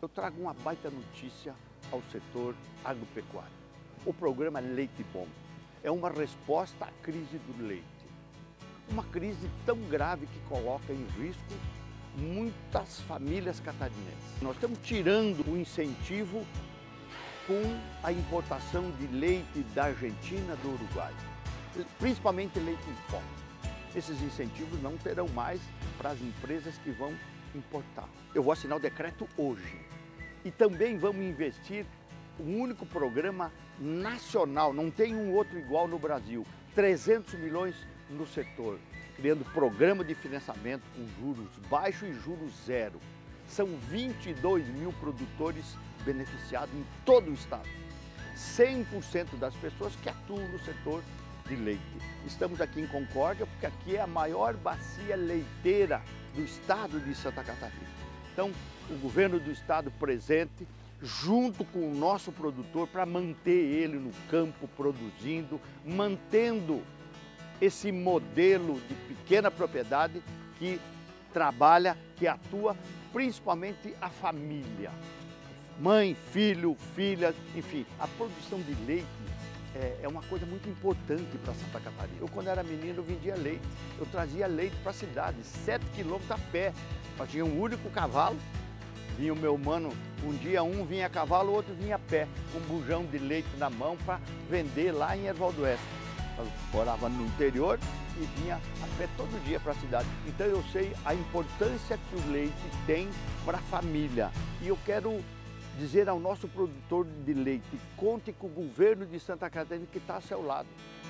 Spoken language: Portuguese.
eu trago uma baita notícia ao setor agropecuário. O programa Leite Bom é uma resposta à crise do leite. Uma crise tão grave que coloca em risco muitas famílias catarinenses. Nós estamos tirando o incentivo com a importação de leite da Argentina, do Uruguai, principalmente leite em pó. Esses incentivos não terão mais para as empresas que vão importar. Eu vou assinar o decreto hoje. E também vamos investir um único programa nacional, não tem um outro igual no Brasil, 300 milhões no setor, criando programa de financiamento com juros baixos e juros zero. São 22 mil produtores beneficiados em todo o estado. 100% das pessoas que atuam no setor de leite. Estamos aqui em Concórdia porque aqui é a maior bacia leiteira do estado de Santa Catarina. Então, o governo do estado presente, junto com o nosso produtor, para manter ele no campo produzindo, mantendo esse modelo de pequena propriedade que trabalha, que atua, principalmente a família. Mãe, filho, filha, enfim, a produção de leite é uma coisa muito importante para Santa Catarina. Eu, quando era menino, eu vendia leite. Eu trazia leite para a cidade, 7 quilômetros a pé. Eu tinha um único cavalo, vinha o meu mano, um dia um vinha a cavalo, o outro vinha a pé, com um bujão de leite na mão para vender lá em Erval do Oeste. Eu morava no interior e vinha a pé todo dia para a cidade. Então eu sei a importância que o leite tem para a família. E eu quero dizer ao nosso produtor de leite, conte com o governo de Santa Catarina que está ao seu lado.